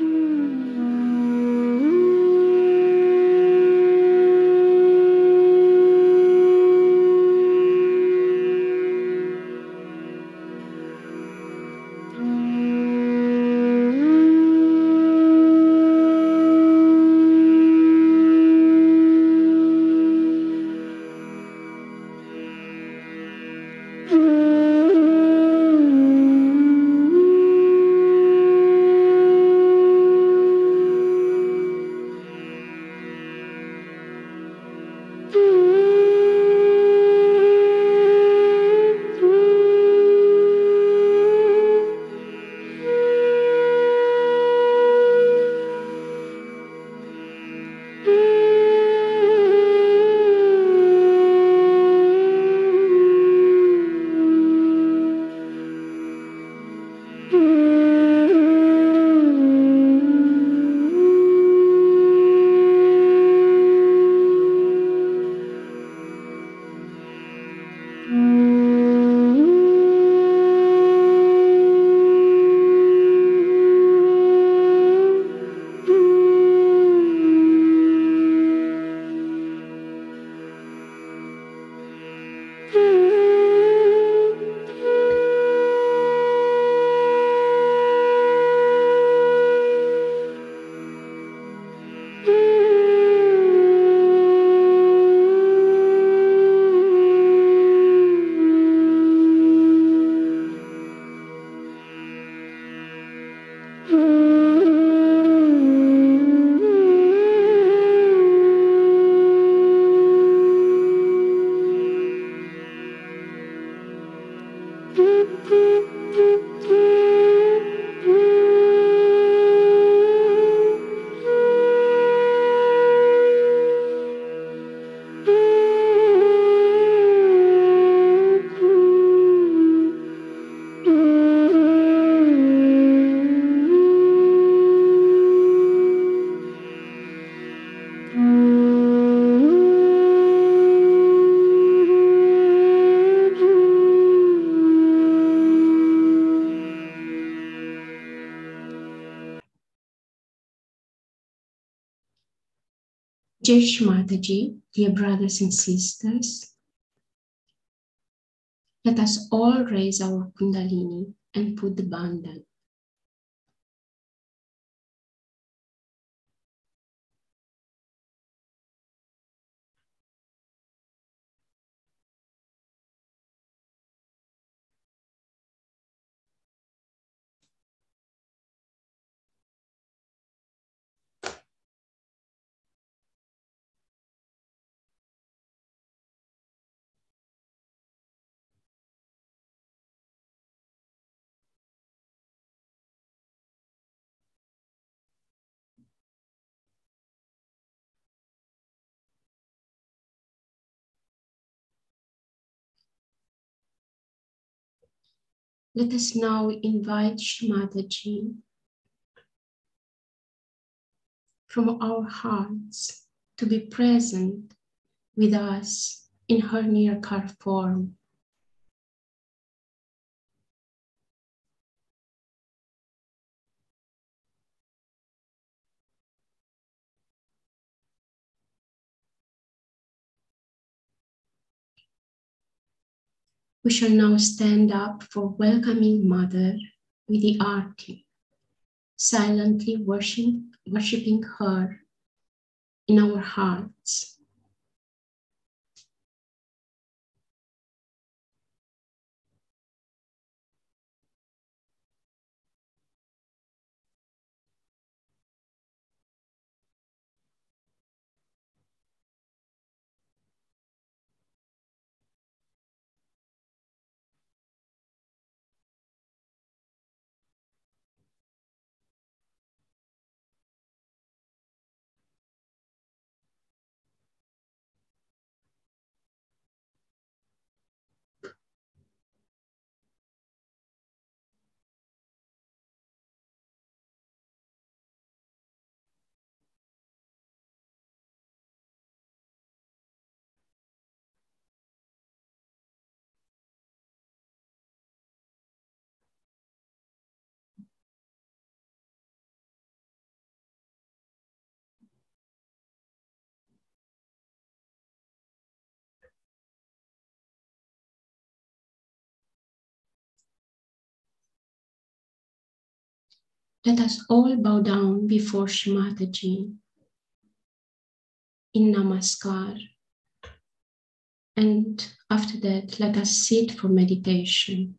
Jai Shri Mataji, dear brothers and sisters, let us all raise our Kundalini and put the bandhan. Let us now invite Shri Mataji from our hearts to be present with us in her Nirankar form. We shall now stand up for welcoming Mother with the Aarti, silently worshiping her in our hearts. Let us all bow down before Shri Mataji in Namaskar. And after that, let us sit for meditation.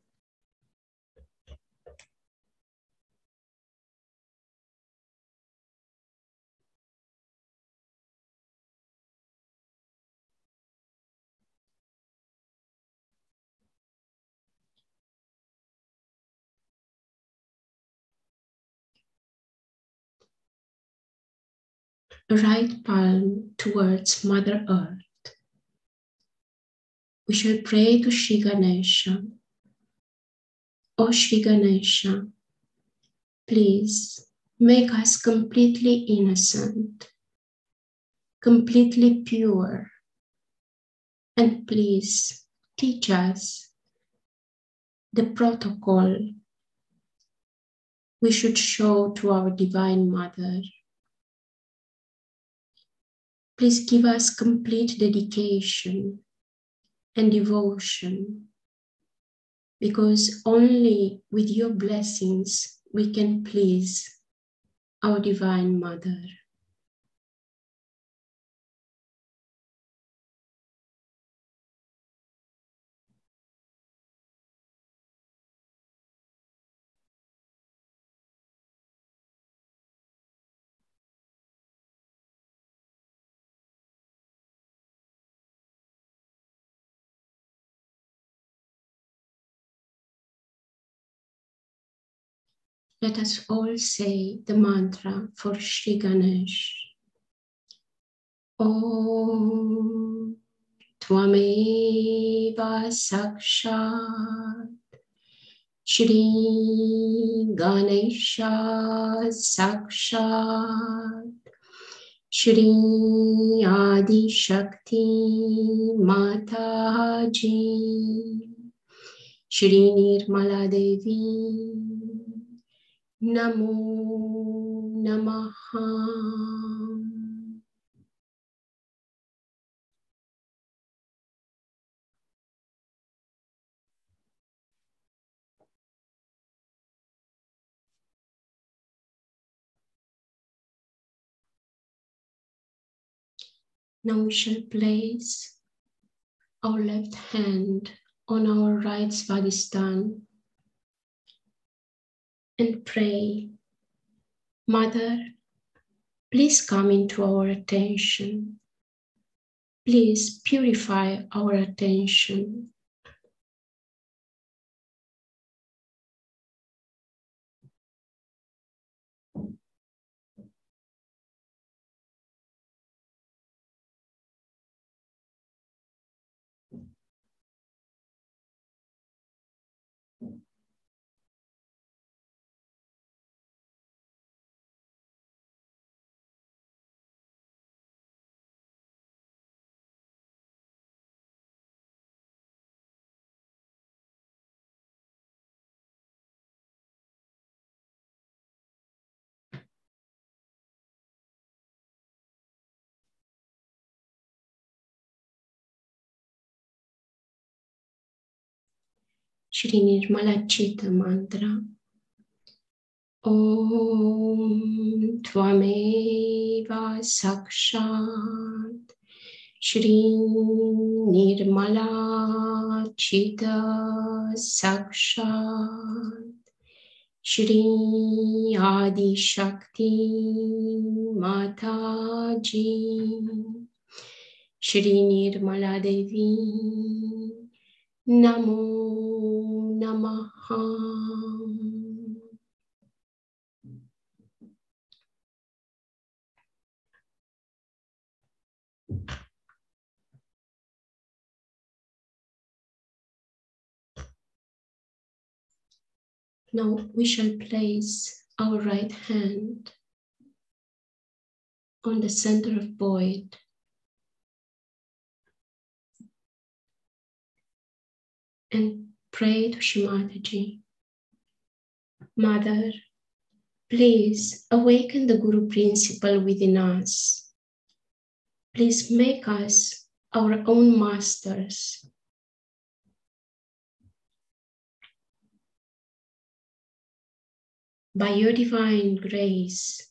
Right palm towards Mother Earth. We shall pray to Shri Ganesha. O Shri Ganesha, please make us completely innocent, completely pure, and please teach us the protocol we should show to our Divine Mother. Please give us complete dedication and devotion, because only with your blessings we can please our Divine Mother. Let us all say the mantra for Shri Ganesh. Om Tvameva Sakshat Shri Ganesha Sakshat Shri Adi Shakti Mataji Shri Nirmala Devi Namo Namaha. Now we shall place our left hand on our right Svadhisthana and pray, Mother, please come into our attention. Please purify our attention. Shri Nirmala Chitta mantra. Om Tvameva Sakshat Shri Nirmala Chitta Sakshat Shri Adi Shakti Mataji Shri Nirmala Devi Namo Namaha. Now we shall place our right hand on the center of void and pray to Shri Mataji. Mother, please awaken the Guru principle within us. Please make us our own masters. By your divine grace,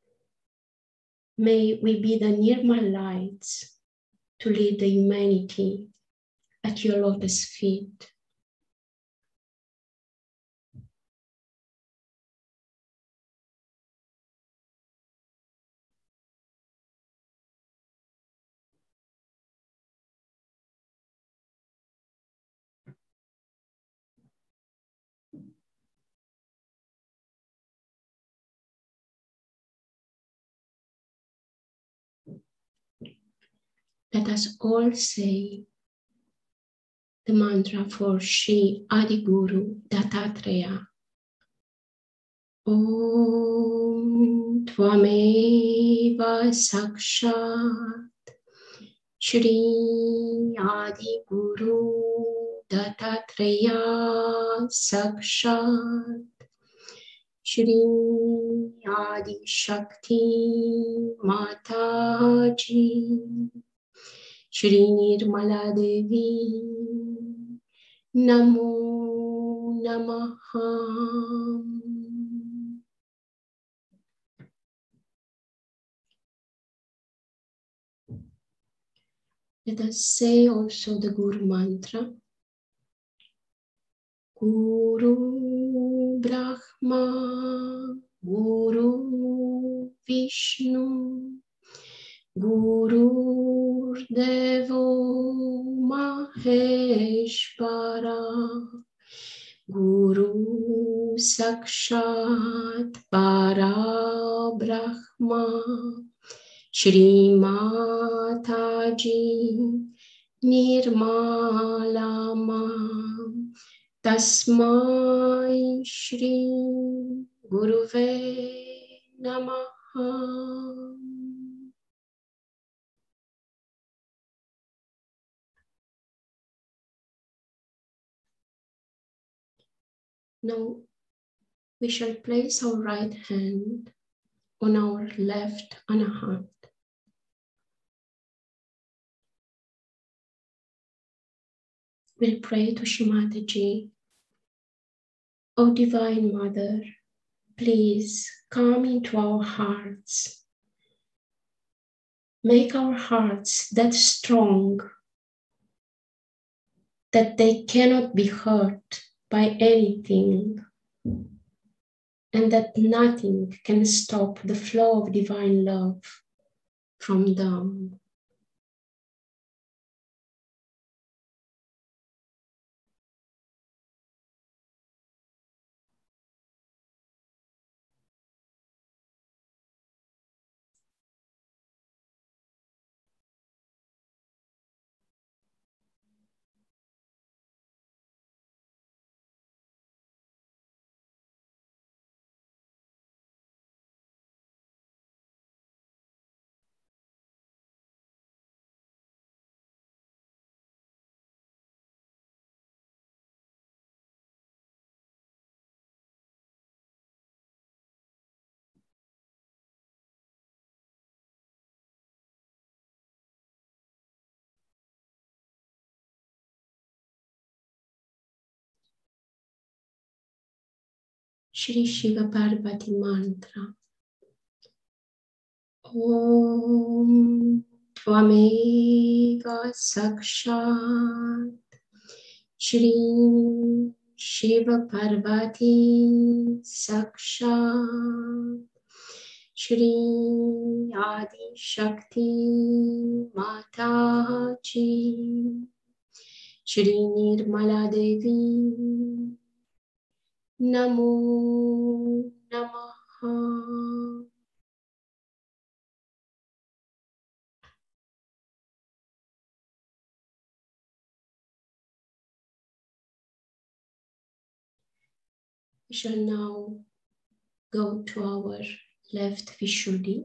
may we be the Nirmal lights to lead the humanity at your lotus feet. Let us all say the mantra for Sri Adiguru Dattatreya. Om Tvameva Sakshat Shri Adiguru Dattatreya Sakshat Shri Adi Shakti Mataji Shri Nirmala Devi Namo Namaha. Let us say also the Guru mantra. Guru Brahma, Guru Vishnu, Guru Devo Maheshwara, Guru Sakshat Para Brahma, Shri Mataji Nirmalama Tasmai Shri Guruve Namaha. Now we shall place our right hand on our left anahat. We'll pray to Shri Mataji. O Divine Mother, please come into our hearts. Make our hearts that strong that they cannot be hurt by anything, and that nothing can stop the flow of divine love from them. Shri Shiva Parvati mantra. Om Tvameva Sakshat Shri Shiva Parvati Sakshat Shri Adi Shakti Mataji Shri Nirmala Devi Namo Namaha. We shall now go to our left Vishuddhi.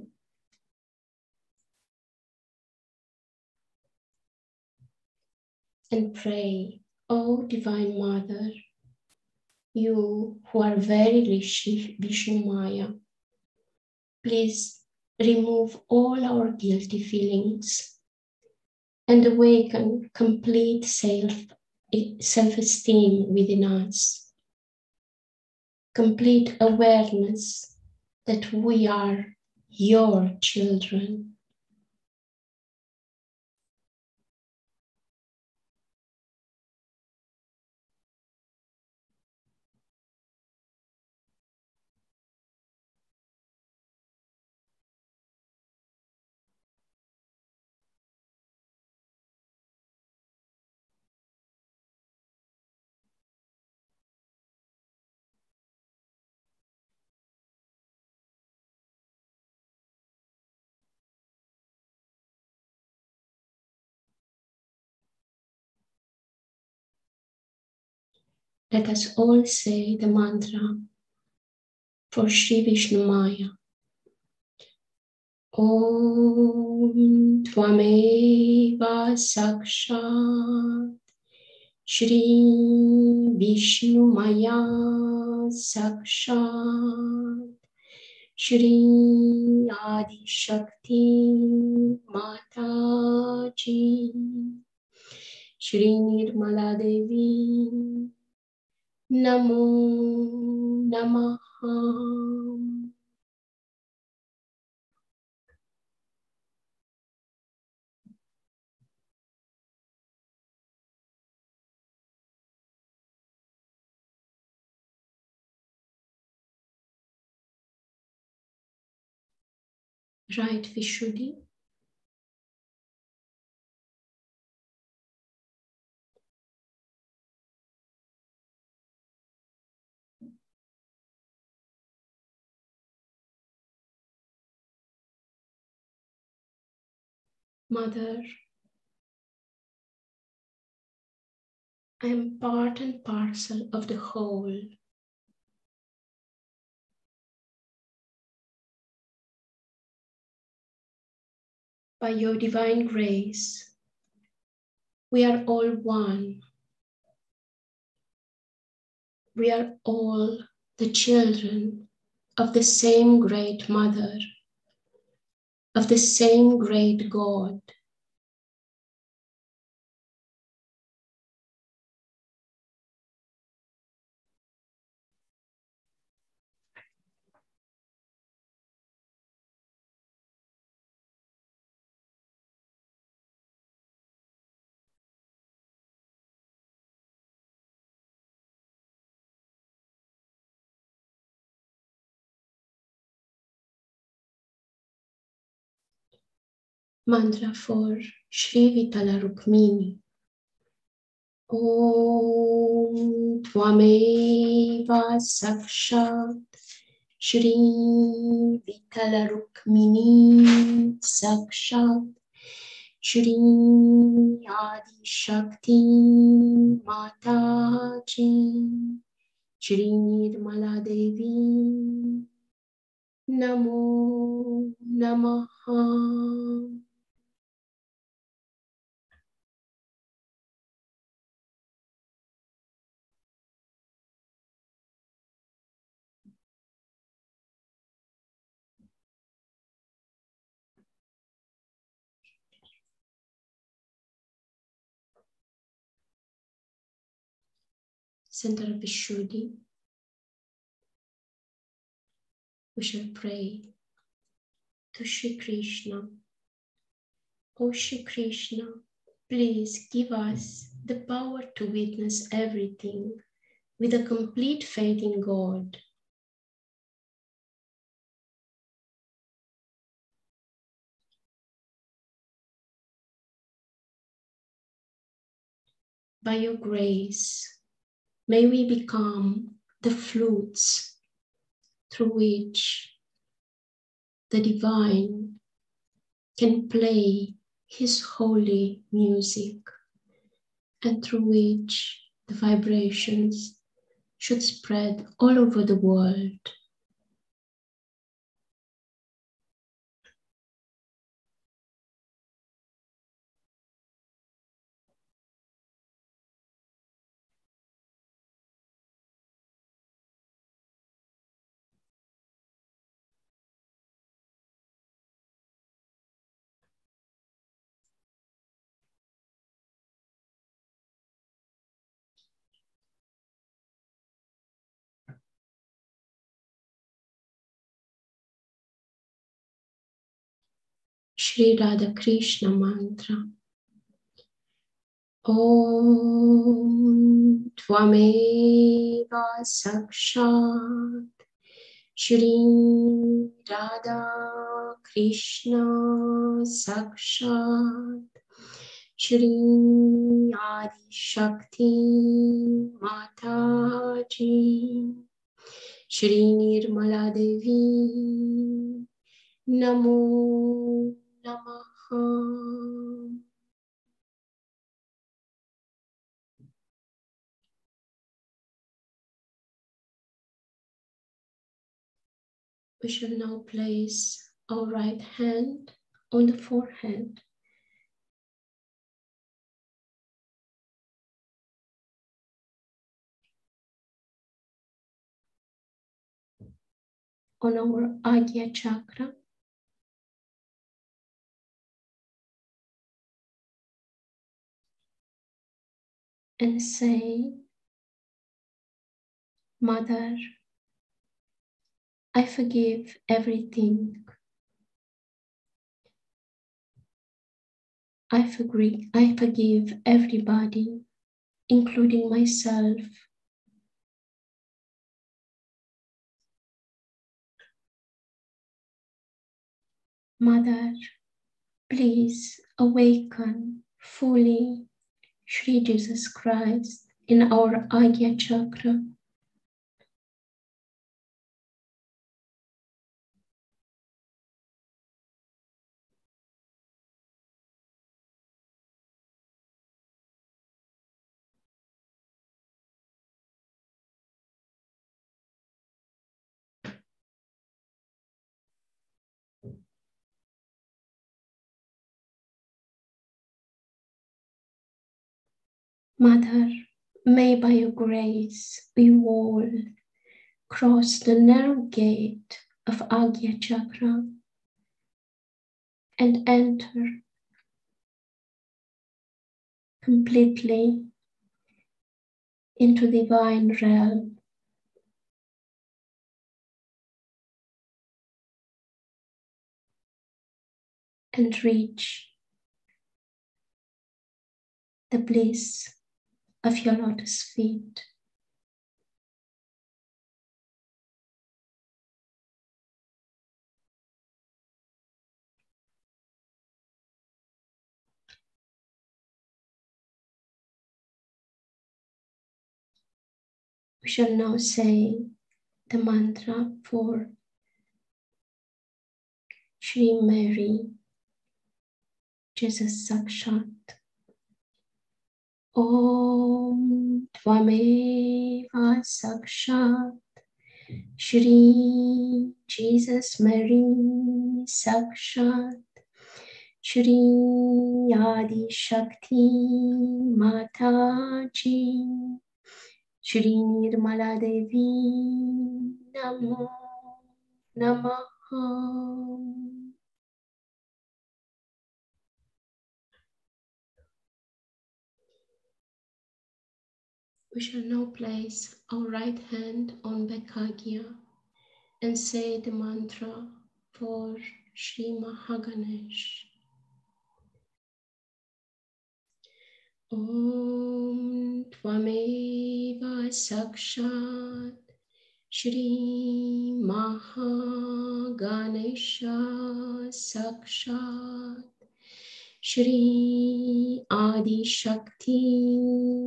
And pray, O Divine Mother, you who are verily Vishnu Maya, please remove all our guilty feelings and awaken complete self-esteem within us. complete awareness that we are your children. Let us all say the mantra for Sri Vishnu Maya. Om Tvameva Sakshat Shri Vishnu Maya Sakshat Shri Adi Shakti Mata Ji Shri Nirmala Devi Namo Namaha. Right, Vishuddhi? Mother, I am part and parcel of the whole. By your divine grace, we are all one. We are all the children of the same great Mother, of the same great God. Mantra for Sri Vitala Rukmini. Om Tvameva Sakshat Shri Vitala Rukmini Sakshat Shri Adi Shakti Mataji Shri Nirmala Devi Namo Namaha. Center of Vishuddhi, we shall pray to Shri Krishna. O Shri Krishna, please give us the power to witness everything with a complete faith in God. By your grace, may we become the flutes through which the divine can play his holy music and through which the vibrations should spread all over the world. Shri Radha Krishna mantra. Om Tvameva Sakshat Shri Radha Krishna Sakshat Shri Adi Shakti Mataji Shri Nirmala Devi Namo Namaha. We shall now place our right hand on the forehead. On our Agya chakra. And say, Mother, I forgive everything. I forgive everybody, including myself. Mother, please awaken fully Sri Jesus Christ in our Agya chakra. Mother, may by your grace we all cross the narrow gate of Agya chakra and enter completely into divine realm. And reach the bliss of your lotus feet. We shall now say the mantra for Shri Mary, Jesus Sakshat. Om Tvameva Sakshat Shri Jesus Mary Sakshat Shri Adi Shakti Mataji Shri Nirmala Devi Namo Namaha. We shall now place our right hand on Bekagya and say the mantra for Shri Mahaganesh. Om Tvameva Sakshat Shri Mahaganesha Sakshat Shri Adi Shakti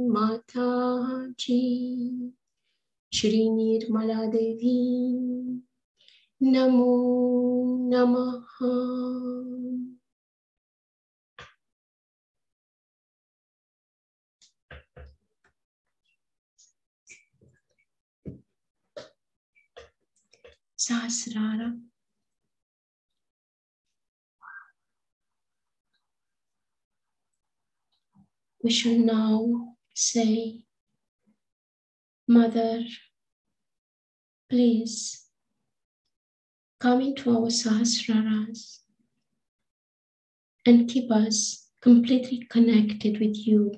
Mataji Shri Nirmala Devi Namo Namaha. Sahasrara. We shall now say, Mother, please come into our Sahasraras and keep us completely connected with you.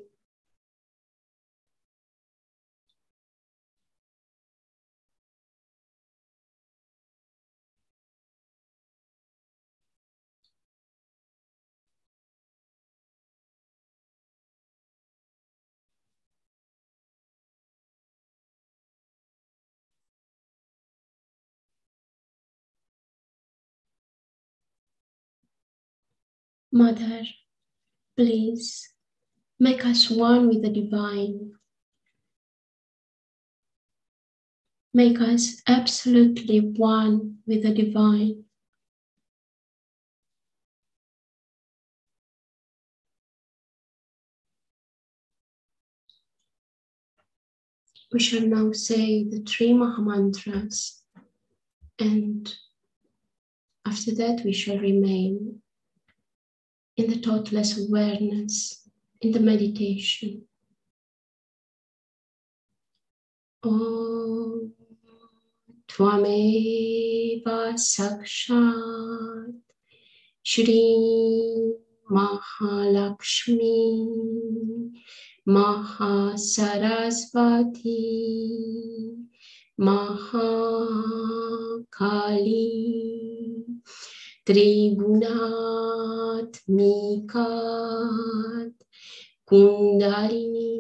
Mother, please make us one with the divine. Make us absolutely one with the divine. We shall now say the three Mahamantras, and after that we shall remain in the thoughtless awareness, in the meditation. Om Tvameva Sakshat Shri Mahalakshmi Mahasarasvati Mahakali Trigunaatmikat Kundalini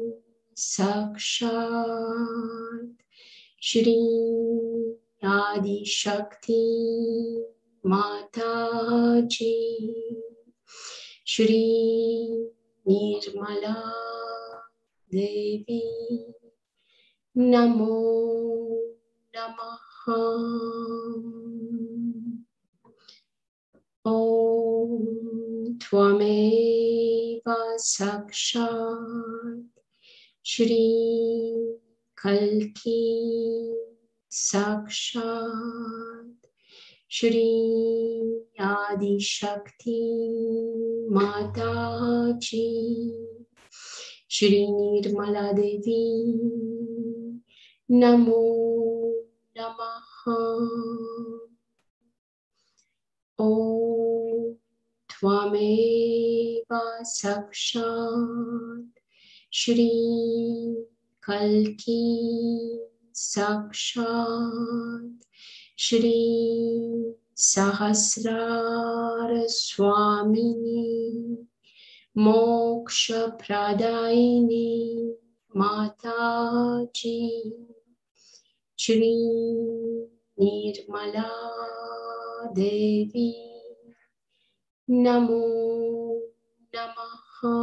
Sakshat Shri Adi Shakti Mataji Shri Nirmala Devi Namo Namaha. Om Tvameva Sakshat Shri Kalki Sakshat Shri Adi Shakti Mataji Shri Nirmala Devi Namo Namaha. Om Tvameva Sakshat Shri Kalki Sakshat Shri Sahasrara Swamini Moksha Pradaini Mataji Shri Nirmala Devi Namo Namaha.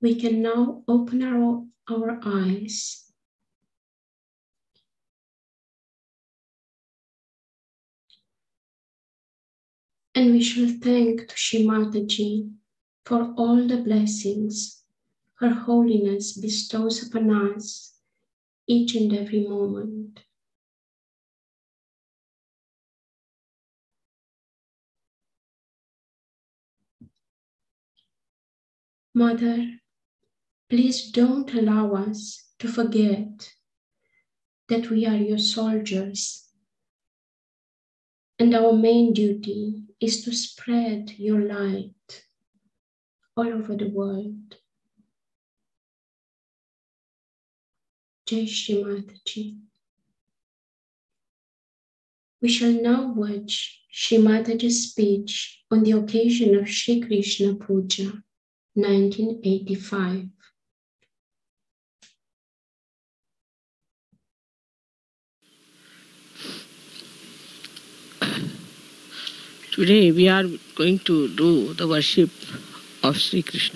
We can now open our eyes and we shall thank Tushi Mataji for all the blessings Her Holiness bestows upon us each and every moment. Mother, please don't allow us to forget that we are your soldiers, and our main duty is to spread your light all over the world. Jai Shri Mataji. We shall now watch Shri Mataji's speech on the occasion of Shri Krishna Puja, 1985. Today we are going to do the worship of Sri Krishna.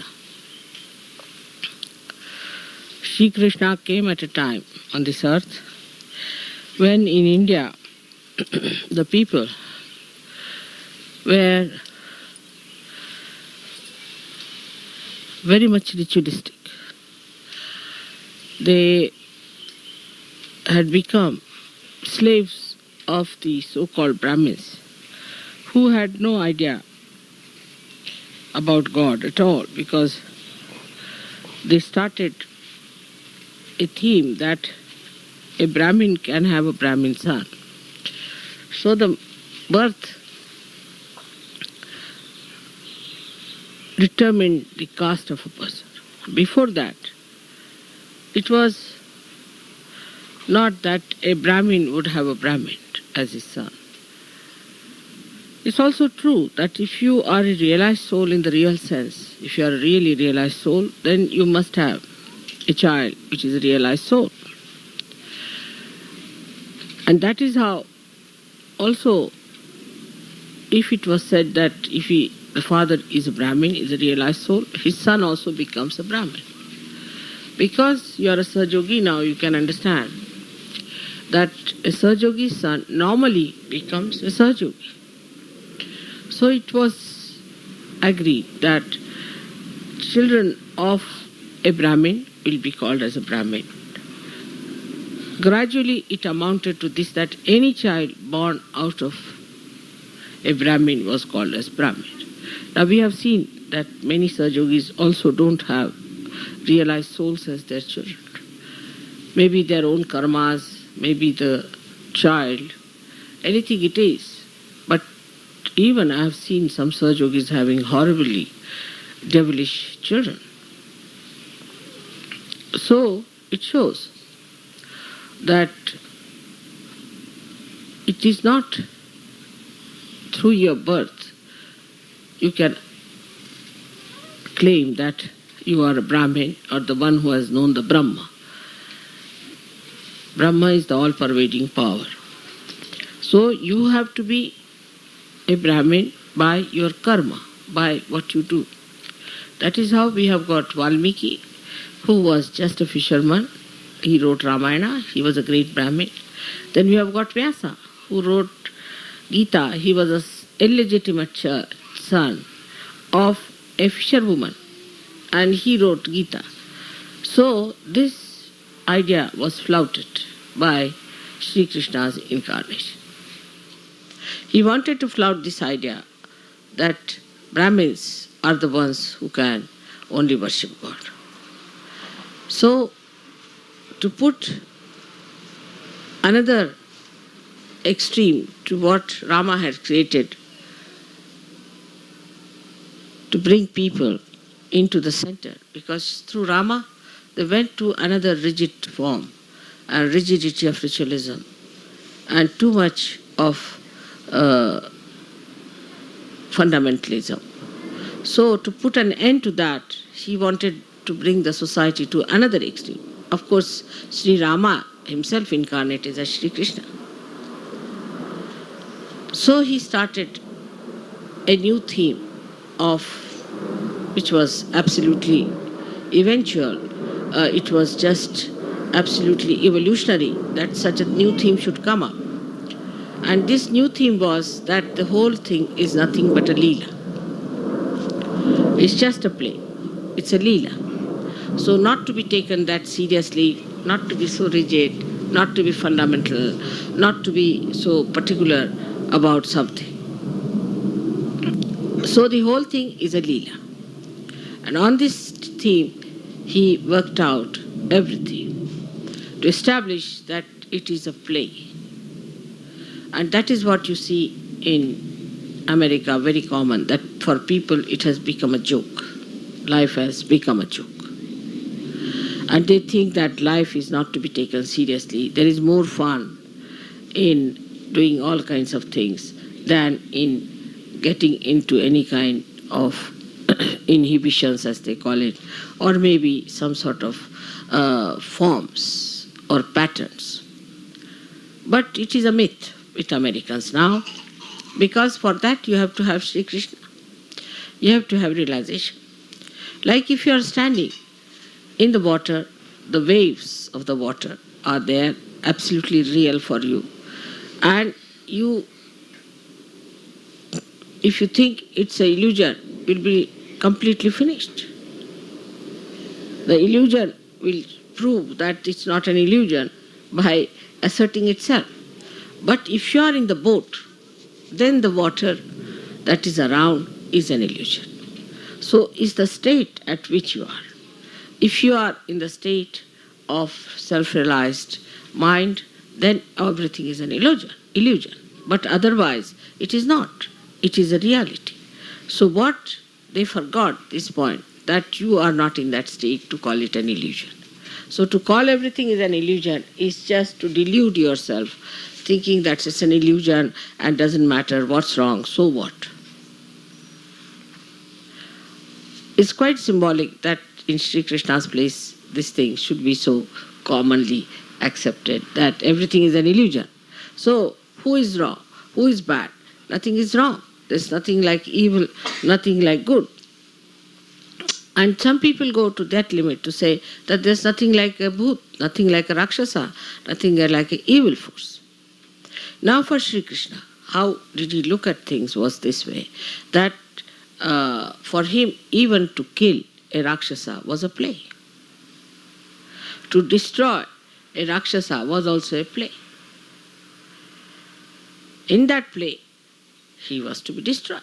Sri Krishna came at a time on this earth when in India the people were very much ritualistic. They had become slaves of the so-called Brahmins who had no idea about God at all, because they started a theme that a Brahmin can have a Brahmin son. So the birth determined the caste of a person. Before that, it was not that a Brahmin would have a Brahmin as his son. It's also true that if you are a realized soul in the real sense, if you are a really realized soul, then you must have a child which is a realized soul. And that is how also, if it was said that if the father is a Brahmin, is a realized soul, his son also becomes a Brahmin. Because you are a Sahajogi now, you can understand that a Sahajogi's son normally becomes a Sahajogi. So it was agreed that children of a Brahmin will be called as a Brahmin. Gradually it amounted to this, that any child born out of a Brahmin was called as Brahmin. Now we have seen that many Sahajogis also don't have realized souls as their children. Maybe their own karmas, maybe the child, anything it is. But even I have seen some Sahajogis having horribly devilish children. So it shows that it is not through your birth you can claim that you are a Brahmin or the one who has known the Brahma. Brahma is the all-pervading power. So you have to be a Brahmin by your karma, by what you do. That is how we have got Valmiki, who was just a fisherman. He wrote Ramayana, he was a great Brahmin. Then we have got Vyasa, who wrote Gita. He was an illegitimate son of a fisherwoman, and he wrote Gita. So this idea was flouted by Sri Krishna's incarnation. He wanted to flout this idea that Brahmins are the ones who can only worship God. So, to put another extreme to what Rama had created, to bring people into the center, because through Rama they went to another rigid form and rigidity of ritualism and too much of fundamentalism. So to put an end to that, he wanted to bring the society to another extreme. Of course, Sri Rama himself incarnated as Sri Krishna. So he started a new theme which was absolutely eventual. It was just absolutely evolutionary that such a new theme should come up. And this new theme was that the whole thing is nothing but a Leela. It's just a play. It's a Leela. So not to be taken that seriously, not to be so rigid, not to be fundamental, not to be so particular about something. So the whole thing is a Leela. And on this theme, he worked out everything to establish that it is a play. And that is what you see in America, very common, that for people it has become a joke. Life has become a joke. And they think that life is not to be taken seriously. There is more fun in doing all kinds of things than in getting into any kind of inhibitions, as they call it, or maybe some sort of forms or patterns. But it is a myth with Americans now, because for that you have to have Sri Krishna. You have to have realization. Like if you are standing in the water, the waves of the water are there, absolutely real for you. And you, if you think it's an illusion, will be completely finished. The illusion will prove that it's not an illusion by asserting itself. But if you are in the boat, then the water that is around is an illusion. So is the state at which you are. If you are in the state of self-realized mind, then everything is an illusion. But otherwise, it is not. It is a reality. So what they forgot this point, that you are not in that state to call it an illusion. So to call everything is an illusion is just to delude yourself, thinking that it's an illusion and doesn't matter what's wrong, so what? It's quite symbolic that in Sri Krishna's place, this thing should be so commonly accepted, that everything is an illusion. So who is wrong? Who is bad? Nothing is wrong. There's nothing like evil, nothing like good. And some people go to that limit to say that there's nothing like a bhoot, nothing like a rakshasa, nothing like an evil force. Now for Sri Krishna, how did he look at things was this way, that for him even to kill a rakshasa was a play. To destroy a rakshasa was also a play. In that play, he was to be destroyed.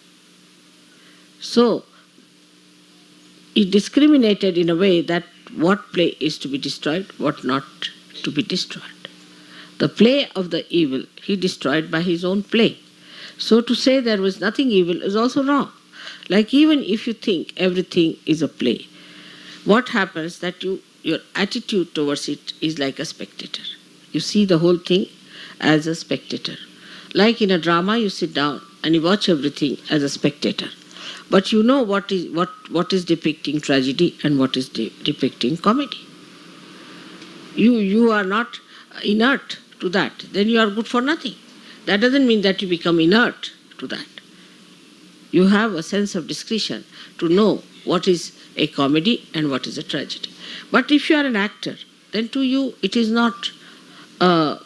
So, he discriminated in a way that what play is to be destroyed, what not to be destroyed. The play of the evil he destroyed by his own play. So to say there was nothing evil is also wrong. Like even if you think everything is a play, what happens that your attitude towards it is like a spectator. You see the whole thing as a spectator. Like in a drama, you sit down and you watch everything as a spectator. But you know what is depicting tragedy and what is depicting comedy. You are not inert to that. Then you are good for nothing. That doesn't mean that you become inert to that. You have a sense of discretion to know what is a comedy and what is a tragedy. But if you are an actor, then to you it is not a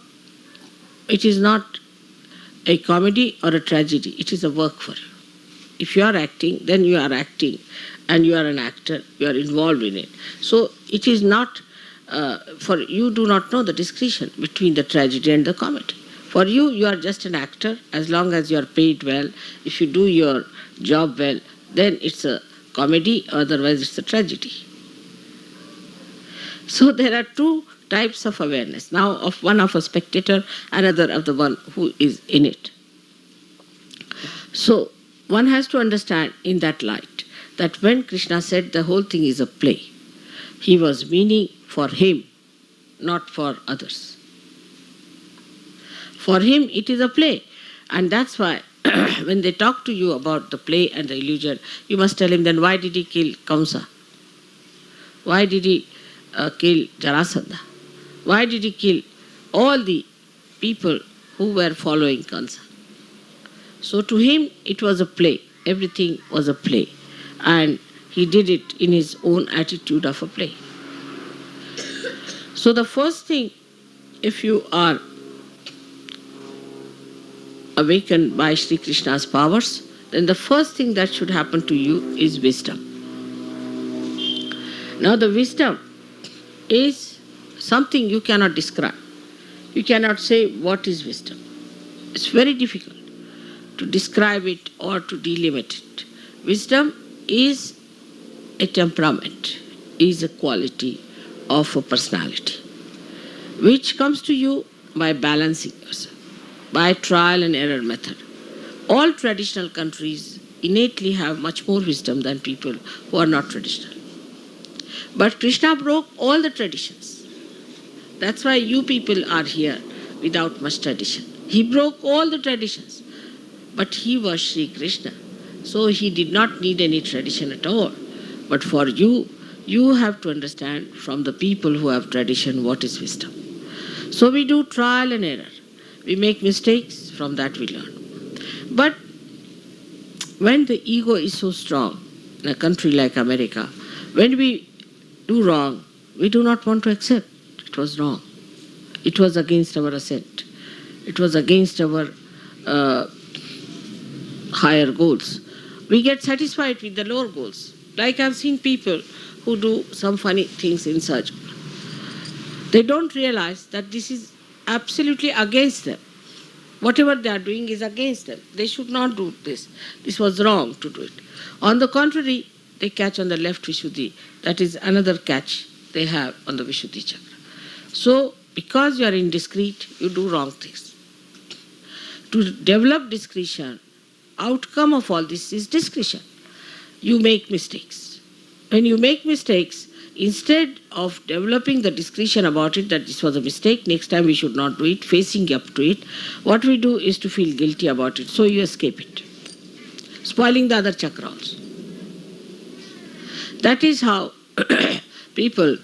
comedy or a tragedy. It is a work for you. If you are acting, then you are acting, and you are an actor, you are involved in it. So it is not, for you do not know the distinction between the tragedy and the comedy. For you, you are just an actor. As long as you are paid well, if you do your job well, then it's a comedy, otherwise it's a tragedy. So there are two types of awareness. Now of one of a spectator, another of the one who is in it. So one has to understand in that light that when Krishna said the whole thing is a play, he was meaning for him, not for others. For him it is a play, and that's why when they talk to you about the play and the illusion, you must tell him, then why did he kill Kamsa? Why did he kill Jarasandha? Why did he kill all the people who were following Kamsa? So to him it was a play. Everything was a play. And He did it in his own attitude of a play. So the first thing, if you are awakened by Sri Krishna's powers, then the first thing that should happen to you is wisdom. Now the wisdom is something you cannot describe. You cannot say what is wisdom. It's very difficult to describe it or to delimit it. Wisdom is a temperament, is a quality of a personality, which comes to you by balancing yourself, by trial and error method. All traditional countries innately have much more wisdom than people who are not traditional. But Krishna broke all the traditions. That's why you people are here without much tradition. He broke all the traditions. But he was Sri Krishna. So he did not need any tradition at all. But for you, you have to understand from the people who have tradition what is wisdom. So we do trial and error. We make mistakes, from that we learn. But when the ego is so strong, in a country like America, when we do wrong, we do not want to accept it was wrong. It was against our assent. It was against our higher goals. We get satisfied with the lower goals. Like I've seen people who do some funny things in surgery. They don't realize that this is absolutely against them. Whatever they are doing is against them. They should not do this. This was wrong to do it. On the contrary, they catch on the left Vishuddhi. That is another catch they have on the Vishuddhi chakra. So, because you are indiscreet, you do wrong things. To develop discretion, outcome of all this is discretion. You make mistakes. When you make mistakes, instead of developing the discretion about it, that this was a mistake, next time we should not do it, facing up to it, what we do is to feel guilty about it. So you escape it, spoiling the other chakra also. That is how people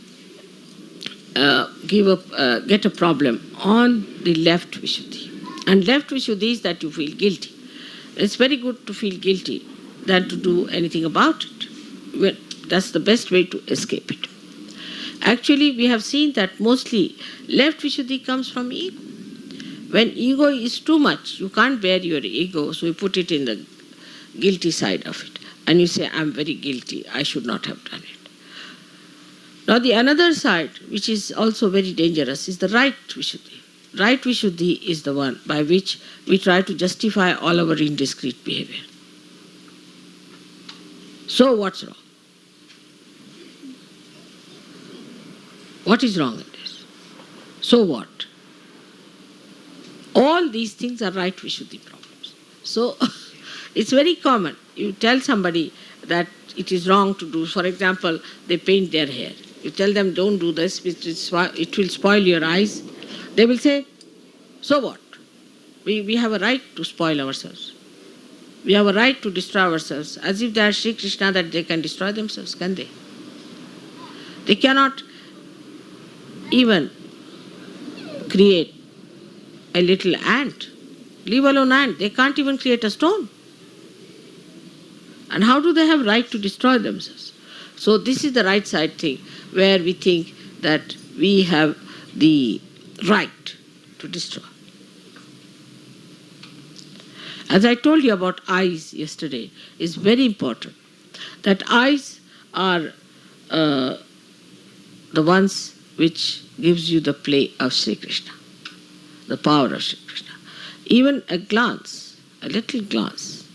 get a problem on the left Vishuddhi. And left Vishuddhi is that you feel guilty. It's very good to feel guilty than to do anything about it. Well, that's the best way to escape it. Actually, we have seen that mostly left Vishuddhi comes from ego. When ego is too much, you can't bear your ego, so you put it in the guilty side of it. And you say, I'm very guilty, I should not have done it. Now the another side, which is also very dangerous, is the right Vishuddhi. Right Vishuddhi is the one by which we try to justify all our indiscreet behavior. So what's wrong? What is wrong in this? So what? All these things are right Vishuddhi problems. So it's very common. You tell somebody that it is wrong to do. For example, they paint their hair. You tell them, don't do this, it will spoil your eyes. They will say, so what? We have a right to spoil ourselves. We have a right to destroy ourselves, as if they are Sri Krishna that they can destroy themselves, can they? They cannot even create a little ant. Leave alone ant. They can't even create a stone. And how do they have right to destroy themselves? So this is the right side thing, where we think that we have the right to destroy. As I told you about eyes yesterday, it's very important that eyes are the ones which gives you the play of Sri Krishna, the power of Sri Krishna. Even a glance, a little glance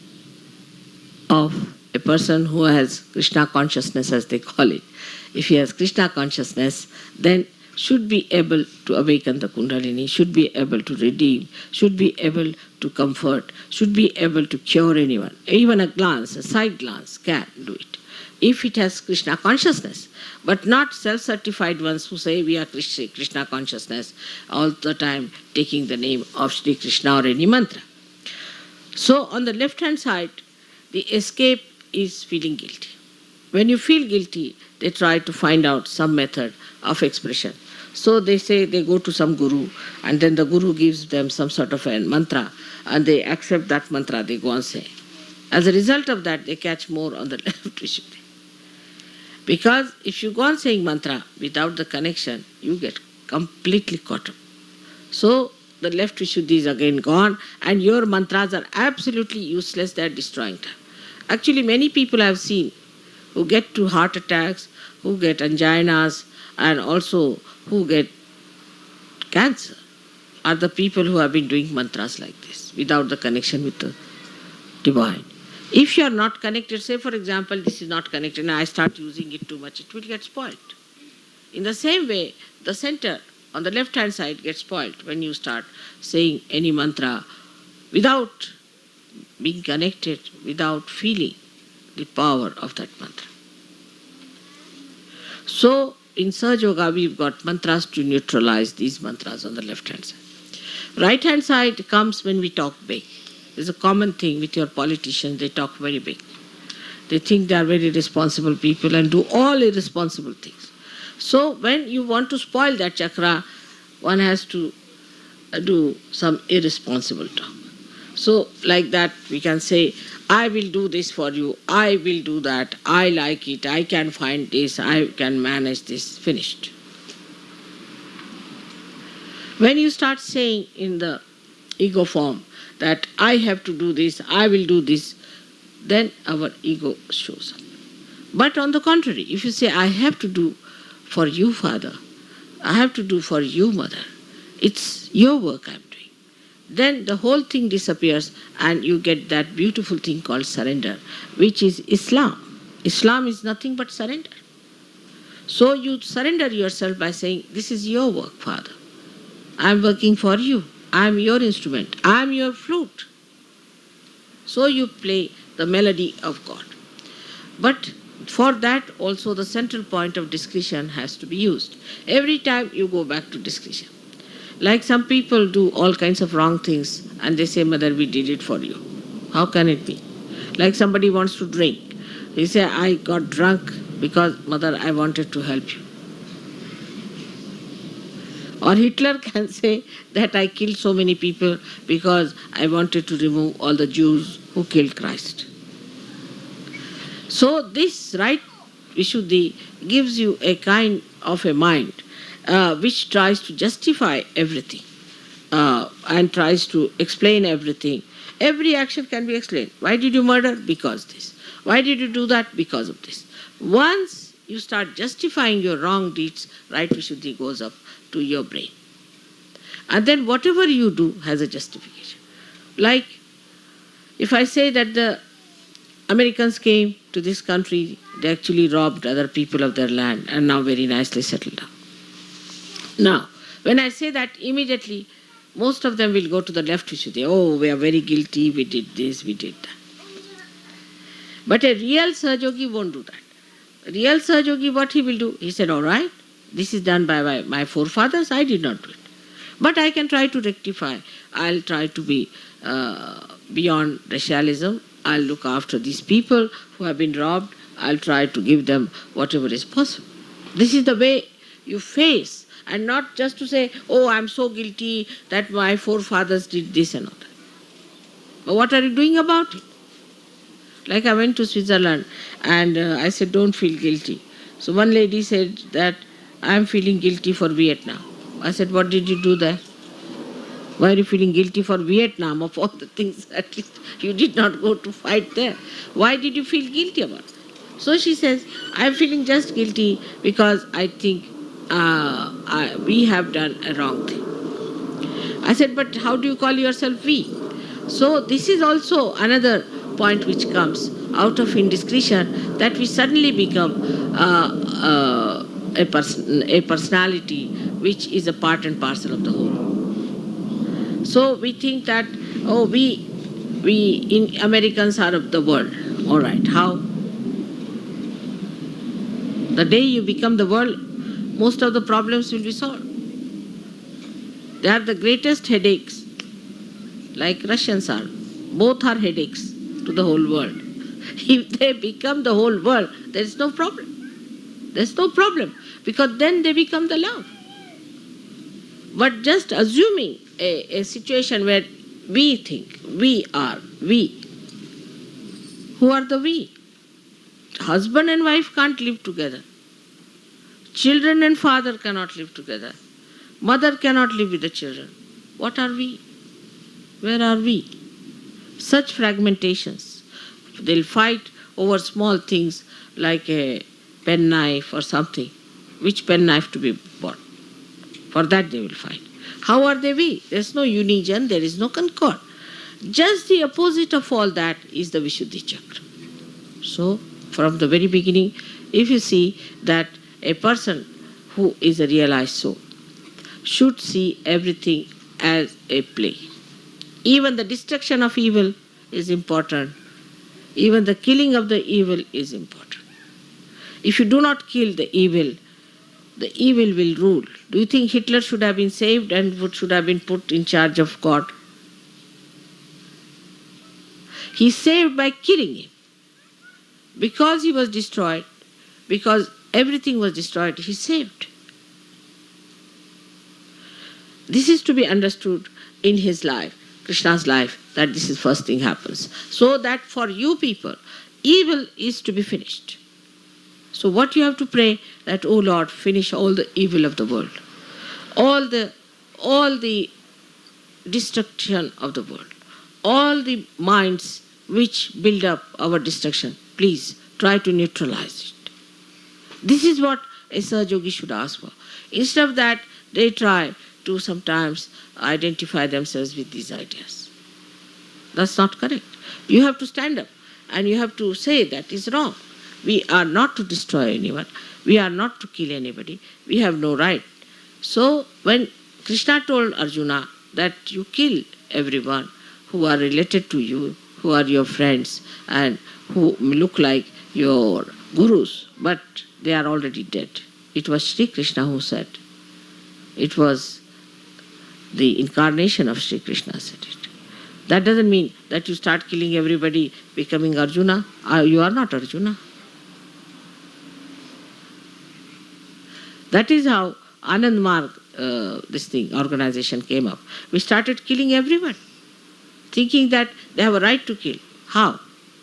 of a person who has Krishna consciousness, as they call it, if he has Krishna consciousness, then should be able to awaken the Kundalini, should be able to redeem, should be able to comfort, should be able to cure anyone. Even a glance, a side glance can do it, if it has Krishna consciousness, but not self-certified ones who say we are Krishna consciousness all the time, taking the name of Sri Krishna or any mantra. So on the left-hand side, the escape is feeling guilty. When you feel guilty, they try to find out some method of expression. So they say they go to some guru, and then the guru gives them some sort of a mantra, and they accept that mantra, they go on saying. As a result of that, they catch more on the left Vishuddhi. Because if you go on saying mantra without the connection, you get completely caught up. So the left Vishuddhi is again gone, and your mantras are absolutely useless, they are destroying time. Actually, many people I have seen who get to heart attacks, who get anginas, and also who get cancer are the people who have been doing mantras like this without the connection with the divine. If you are not connected, say for example, this is not connected and I start using it too much, it will get spoiled. In the same way, the center on the left hand side gets spoiled when you start saying any mantra without being connected, without feeling the power of that mantra. So in Sahaja Yoga, we've got mantras to neutralize these mantras on the left hand side. Right hand side comes when we talk big. It's a common thing with your politicians, they talk very big. They think they are very responsible people and do all irresponsible things. So when you want to spoil that chakra, one has to do some irresponsible talk. So like that we can say, I will do this for you, I will do that, I like it, I can find this, I can manage this, finished. When you start saying in the ego form that I have to do this, I will do this, then our ego shows up. But on the contrary, if you say I have to do for you, Father, I have to do for you, Mother, it's your work I'm doing, then the whole thing disappears and you get that beautiful thing called surrender, which is Islam. Islam is nothing but surrender. So you surrender yourself by saying, this is your work, Father. I'm working for you. I'm your instrument. I'm your flute. So you play the melody of God. But for that also the central point of discretion has to be used. Every time you go back to discretion. Like some people do all kinds of wrong things and they say, Mother, we did it for you. How can it be? Like somebody wants to drink. They say, I got drunk because, Mother, I wanted to help you. Or Hitler can say that I killed so many people because I wanted to remove all the Jews who killed Christ. So this right Vishuddhi gives you a kind of a mind which tries to justify everything and tries to explain everything. Every action can be explained. Why did you murder? Because this. Why did you do that? Because of this. Once you start justifying your wrong deeds, right Vishuddhi goes up to your brain. And then whatever you do has a justification. Like if I say that the Americans came to this country, they actually robbed other people of their land and now very nicely settled down. Now, when I say that, immediately most of them will go to the left Vishuddhi. Oh, we are very guilty, we did this, we did that. But a real Sahaja Yogi won't do that. A real Sahaja Yogi, what he will do? He said, all right, this is done by my forefathers, I did not do it. But I can try to rectify. I'll try to be beyond racialism. I'll look after these people who have been robbed. I'll try to give them whatever is possible. This is the way you face, and not just to say, oh, I'm so guilty that my forefathers did this and all that. But what are you doing about it? Like I went to Switzerland and I said, don't feel guilty. So one lady said that I'm feeling guilty for Vietnam. I said, what did you do there? Why are you feeling guilty for Vietnam? Of all the things, at least you did not go to fight there. Why did you feel guilty about it? So she says, I'm feeling just guilty because I think we have done a wrong thing. I said, but how do you call yourself we? So this is also another point which comes out of indiscretion, that we suddenly become a personality which is a part and parcel of the whole. So we think that, oh, we Americans are of the world. All right, how? The day you become the world, most of the problems will be solved. They are the greatest headaches, like Russians are. Both are headaches to the whole world. If they become the whole world, there is no problem. There is no problem, because then they become the love. But just assuming a situation where we think we are we, Who are the we? Husband and wife can't live together. Children and father cannot live together. Mother cannot live with the children. What are we? Where are we? Such fragmentations. They'll fight over small things like a pen knife or something. Which pen knife to be bought? For that they will fight. How are they we? There's no union, there is no concord. Just the opposite of all that is the Vishuddhi Chakra. So, from the very beginning, if you see that a person who is a realized soul should see everything as a play. Even the destruction of evil is important. Even the killing of the evil is important. If you do not kill the evil will rule. Do you think Hitler should have been saved and should have been put in charge of God? He's saved by killing him. Because he was destroyed, because everything was destroyed, he's saved. This is to be understood in his life, Krishna's life, that this is first thing happens. So that for you people, evil is to be finished. So what you have to pray that, O Lord, finish all the evil of the world, all the destruction of the world, all the minds which build up our destruction, please try to neutralize it. This is what a Sahaja Yogi should ask for. Instead of that, they try to sometimes identify themselves with these ideas. That's not correct. You have to stand up and you have to say that is wrong. We are not to destroy anyone. We are not to kill anybody. We have no right. So when Krishna told Arjuna that you kill everyone who are related to you, who are your friends and who look like your gurus, but they are already dead. It was Sri Krishna who said. It was the incarnation of Sri Krishna said it. That doesn't mean that you start killing everybody, becoming Arjuna. You are not Arjuna. That is how Anand Marg, organization came up. We started killing everyone, thinking that they have a right to kill. How?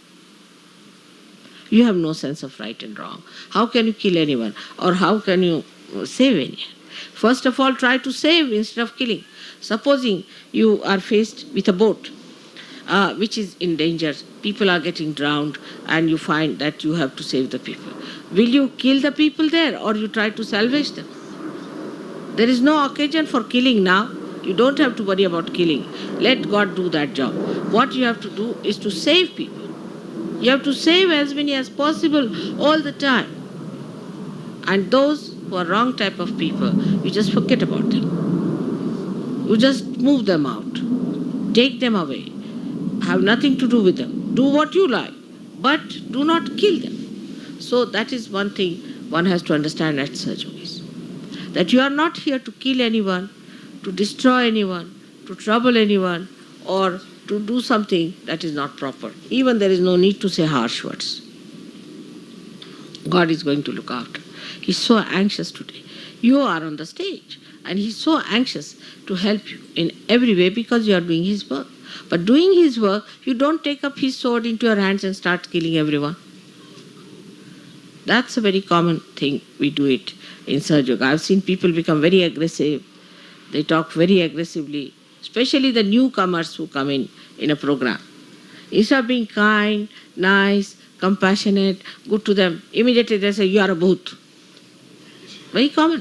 You have no sense of right and wrong. How can you kill anyone? Or how can you save anyone? First of all, try to save instead of killing. Supposing you are faced with a boat which is in danger, people are getting drowned, and you find that you have to save the people. Will you kill the people there or you try to salvage them? There is no occasion for killing now. You don't have to worry about killing. Let God do that job. What you have to do is to save people. You have to save as many as possible all the time. And those who are wrong type of people, you just forget about them. You just move them out. Take them away. Have nothing to do with them. Do what you like, but do not kill them. So that is one thing one has to understand at Sahaja Yogis. That you are not here to kill anyone, to destroy anyone, to trouble anyone, or to do something that is not proper. Even there is no need to say harsh words. God is going to look after. He's so anxious today. You are on the stage and He's so anxious to help you in every way because you are doing His work. But doing His work, you don't take up His sword into your hands and start killing everyone. That's a very common thing. We do it in Sahaja Yoga. I've seen people become very aggressive. They talk very aggressively, especially the newcomers who come in a program. Instead of being kind, nice, compassionate, good to them, immediately they say, you are a bhoot. Very common.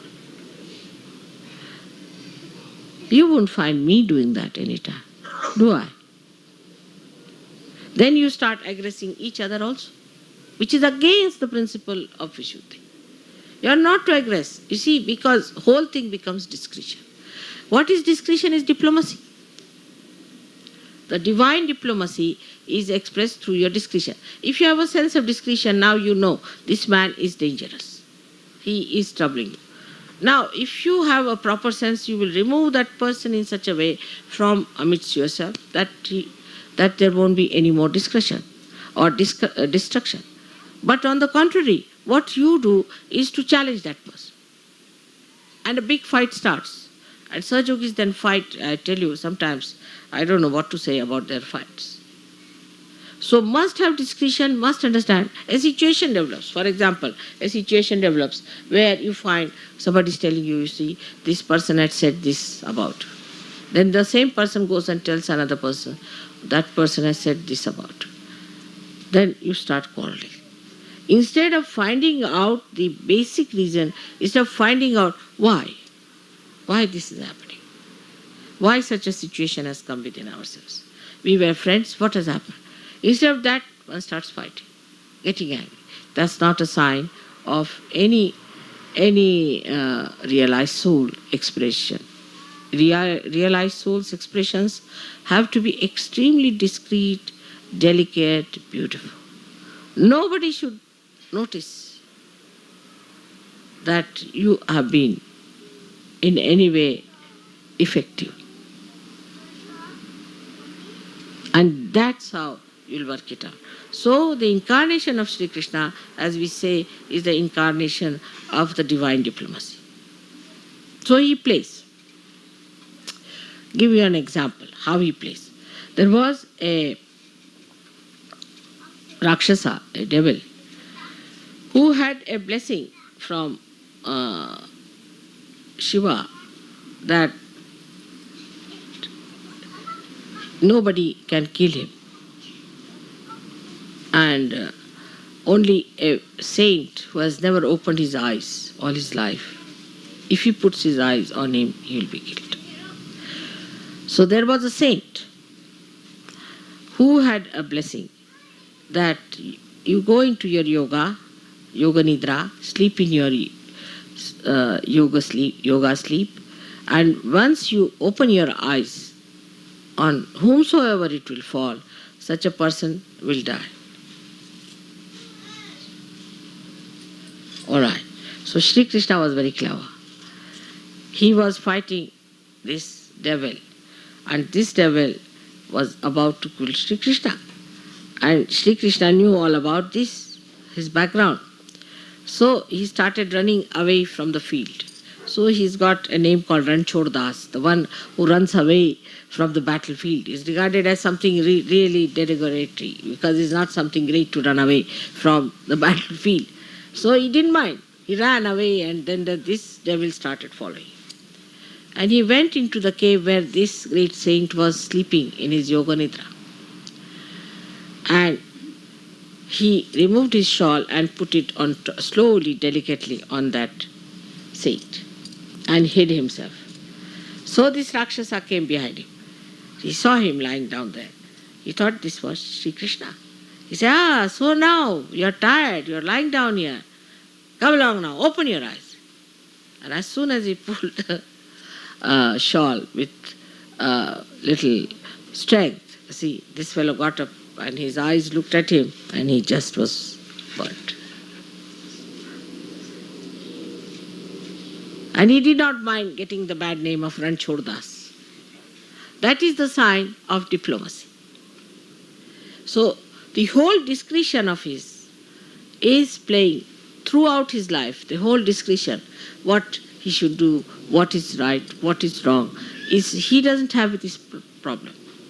You won't find me doing that anytime, do I? Then you start aggressing each other also, which is against the principle of Vishuddhi. You are not to aggress, you see, because whole thing becomes discretion. What is discretion is diplomacy. The divine diplomacy is expressed through your discretion. If you have a sense of discretion, now you know this man is dangerous. He is troubling you. Now, if you have a proper sense, you will remove that person in such a way from amidst yourself that there won't be any more discretion or destruction. But on the contrary, what you do is to challenge that person. And a big fight starts. And Sahaja Yogis then fight, I tell you, sometimes I don't know what to say about their fights. So must have discretion, must understand. A situation develops. For example, a situation develops where you find somebody is telling you, you see, this person had said this about. Then the same person goes and tells another person, that person has said this about. Then you start quarreling. Instead of finding out the basic reason, instead of finding out why this is happening, why such a situation has come within ourselves. We were friends, what has happened? Instead of that, one starts fighting, getting angry. That's not a sign of any realized soul expression. Realized soul's expressions have to be extremely discreet, delicate, beautiful. Nobody should notice that you have been in any way effective. And that's how you'll work it out. So the incarnation of Sri Krishna, as we say, is the incarnation of the divine diplomacy. So he plays. Give you an example how he plays. There was a Rakshasa, a devil, who had a blessing from Shiva that nobody can kill him. And only a saint who has never opened his eyes all his life, if he puts his eyes on him, he will be killed. So there was a saint who had a blessing that you go into your yoga nidra, sleep in your yoga sleep, and once you open your eyes on whomsoever it will fall, such a person will die. Alright. So Sri Krishna was very clever. He was fighting this devil, and this devil was about to kill Sri Krishna. And Sri Krishna knew all about this, his background. So he started running away from the field. So he's got a name called Ranchor Das. The one who runs away from the battlefield is regarded as something really derogatory, because it's not something great to run away from the battlefield. So he didn't mind. He ran away, and then this devil started following. And he went into the cave where this great saint was sleeping in his yoga nidra. And he removed his shawl and put it on slowly, delicately on that saint and hid himself. So this Rakshasa came behind him. He saw him lying down there. He thought this was Sri Krishna. He said, so now you're tired, you're lying down here. Come along now, open your eyes. And as soon as he pulled the shawl with little strength, see, this fellow got up and his eyes looked at him and he just was burnt. And he did not mind getting the bad name of Ranchor Das. That is the sign of diplomacy. So the whole discretion of his is playing throughout his life, the whole discretion, what he should do, what is right, what is wrong, is he doesn't have this problem.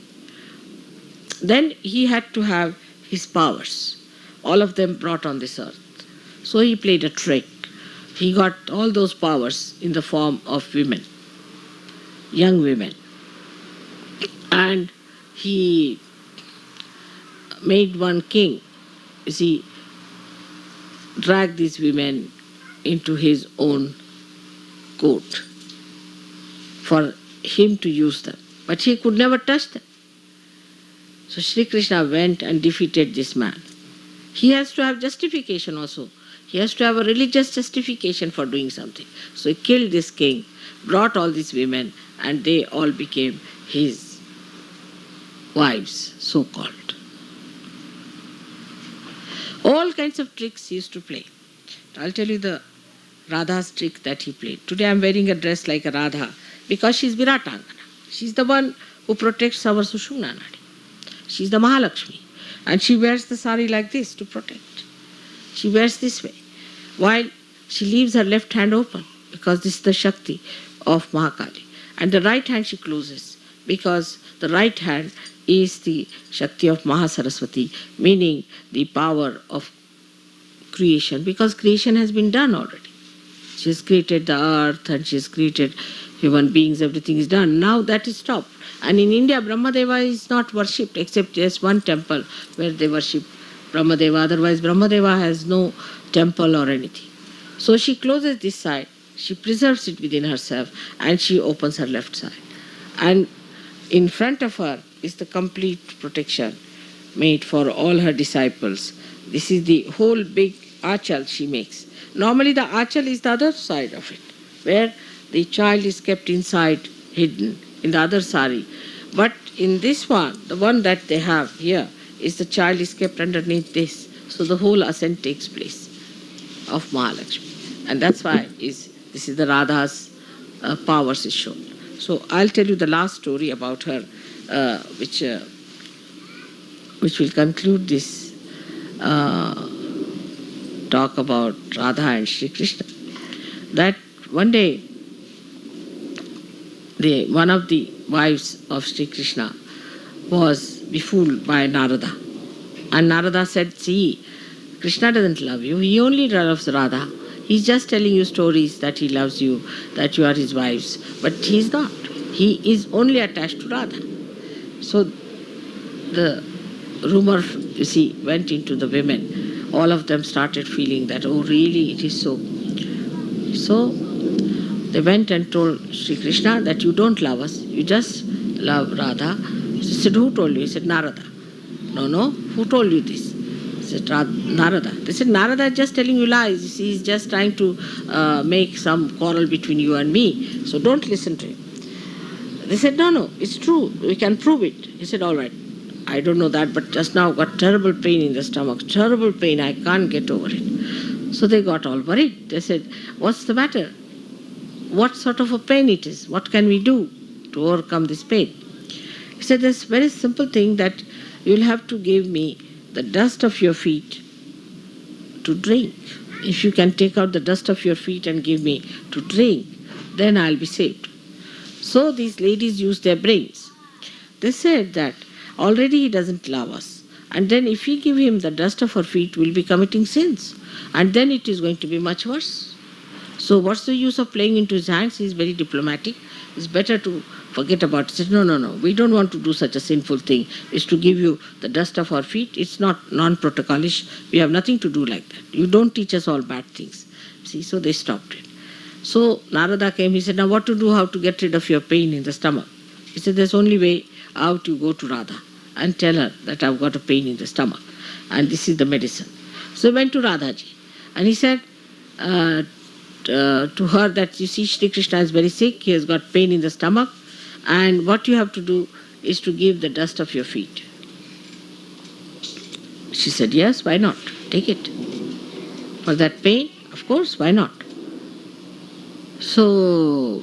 Then he had to have his powers, all of them brought on this earth. So he played a trick. He got all those powers in the form of women, young women. And he made one king, you see, drag these women into his own court for him to use them. But he could never touch them. So Sri Krishna went and defeated this man. He has to have justification also. He has to have a religious justification for doing something. So he killed this king, brought all these women, and they all became his wives, so-called. All kinds of tricks he used to play. I'll tell you the Radha's trick that he played. Today I'm wearing a dress like a Radha because she's Viratangana. She's the one who protects our Sushumna Nadi. She's the Mahalakshmi. And she wears the sari like this to protect. She wears this way. While she leaves her left hand open because this is the Shakti of Mahakali. And the right hand she closes because the right hand is the Shakti of Mahasaraswati, meaning the power of creation, because creation has been done already. She has created the earth and she has created human beings, everything is done. Now that is stopped. And in India, Brahmadeva is not worshipped except just one temple where they worship Brahmadeva. Otherwise, Brahmadeva has no temple or anything. So she closes this side, she preserves it within herself, and she opens her left side. And in front of her is the complete protection made for all her disciples. This is the whole big achal she makes. Normally the achal is the other side of it, where the child is kept inside, hidden, in the other sari. But in this one, the one that they have here, is the child is kept underneath this. So the whole ascent takes place of Mahalakshmi. And that's why this is the Radha's powers is shown. So I'll tell you the last story about her, which will conclude this talk about Radha and Sri Krishna. That one day, one of the wives of Sri Krishna was befooled by Narada. And Narada said, see, Krishna doesn't love you, he only loves Radha. He's just telling you stories that he loves you, that you are his wives. But he's not. He is only attached to Radha. So the rumor, you see, went into the women. All of them started feeling that, oh really, it is so. So they went and told Sri Krishna that you don't love us, you just love Radha. He said, who told you? He said, Narada. No, who told you this? He said, Narada. They said, Narada is just telling you lies. You see, he's just trying to make some quarrel between you and me. So don't listen to him. They said, no, it's true. We can prove it. He said, all right. I don't know that, but just now I've got terrible pain in the stomach. Terrible pain. I can't get over it. So they got all worried. They said, what's the matter? What sort of a pain it is? What can we do to overcome this pain? He said, there's a very simple thing that you'll have to give me the dust of your feet to drink. If you can take out the dust of your feet and give me to drink, then I'll be saved. So these ladies used their brains. They said that already he doesn't love us. And then if we give him the dust of our feet, we'll be committing sins. And then it is going to be much worse. So what's the use of playing into his hands? He's very diplomatic. It's better to forget about it. He said, no, we don't want to do such a sinful thing. It's to give you the dust of our feet. It's not non-protocolish. We have nothing to do like that. You don't teach us all bad things. See, so they stopped it. So Narada came, he said, now what to do, how to get rid of your pain in the stomach? He said, there's only way out, you go to Radha and tell her that I've got a pain in the stomach and this is the medicine. So he went to Radhaji and he said to her that, you see, Shri Krishna is very sick, he has got pain in the stomach, and what you have to do is to give the dust of your feet. She said, yes, why not? Take it. For that pain, of course, why not? So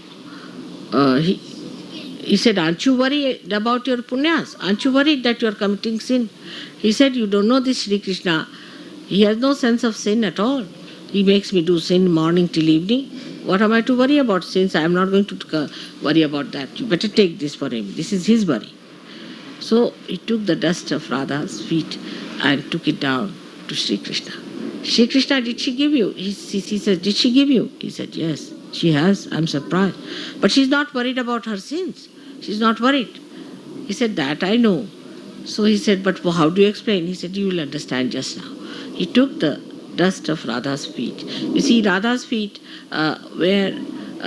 he said, aren't you worried about your punyas? Aren't you worried that you are committing sin? He said, you don't know this Sri Krishna. He has no sense of sin at all. He makes me do sin morning till evening. What am I to worry about sins? I am not going to worry about that. You better take this for him. This is his worry. So he took the dust of Radha's feet and took it down to Sri Krishna. Sri Krishna, did she give you? He said, did she give you? He said, yes, she has. I'm surprised. But she's not worried about her sins. She's not worried. He said, that I know. So he said, but how do you explain? He said, you will understand just now. He took the dust of Radha's feet. You see, Radha's feet were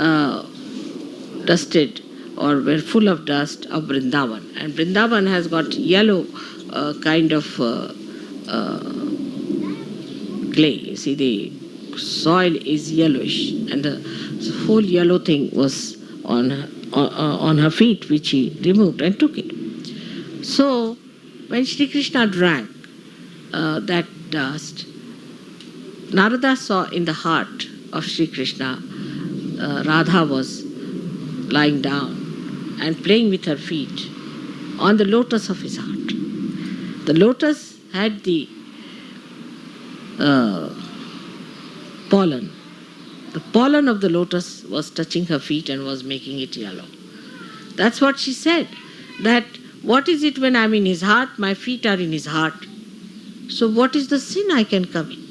dusted or were full of dust of Vrindavan. And Vrindavan has got yellow kind of clay. You see, the soil is yellowish and the whole yellow thing was on her feet, which he removed and took it. So when Shri Krishna drank that dust, Narada saw in the heart of Shri Krishna, Radha was lying down and playing with her feet on the lotus of his heart. The lotus had the pollen. The pollen of the lotus was touching her feet and was making it yellow. That's what she said. That what is it when I'm in his heart? My feet are in his heart. So what is the sin I can commit?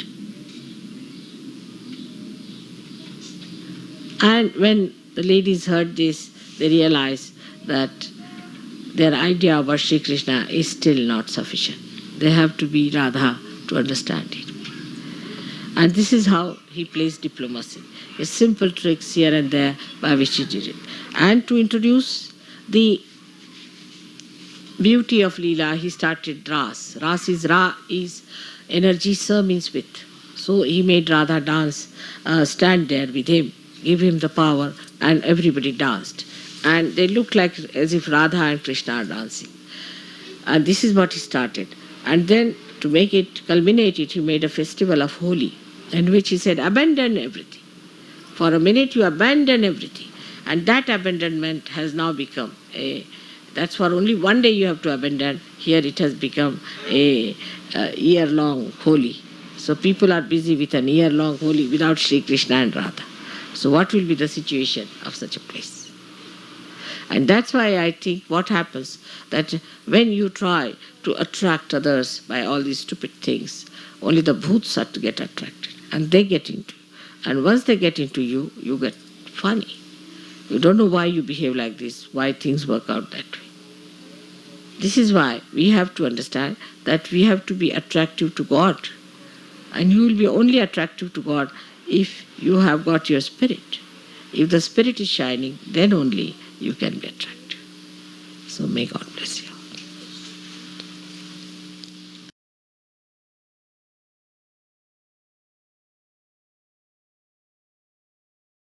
And when the ladies heard this, they realized that their idea about Sri Krishna is still not sufficient. They have to be Radha to understand it. And this is how he plays diplomacy. A simple tricks here and there by which he did it. And to introduce the beauty of Leela, he started Ras. Ra is energy, Sa means with. So he made Radha dance, stand there with him, give him the power, and everybody danced. And they looked like as if Radha and Krishna are dancing. And this is what he started. And then to make it, culminate it, he made a festival of Holi, in which he said, abandon everything. For a minute you abandon everything. And that abandonment has now become that's for only one day you have to abandon. Here it has become a year-long Holi. So people are busy with an year-long Holi without Sri Krishna and Radha. So what will be the situation of such a place? And that's why I think what happens, that when you try to attract others by all these stupid things, only the bhoots are to get attracted. And they get into you. And once they get into you, you get funny. You don't know why you behave like this, why things work out that way. This is why we have to understand that we have to be attractive to God. And you will be only attractive to God if you have got your spirit. If the spirit is shining, then only you can be attractive. So may God bless you.